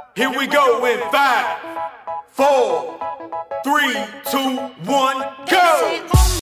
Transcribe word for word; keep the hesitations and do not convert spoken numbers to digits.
Here we go in five, four, three, two, one, go!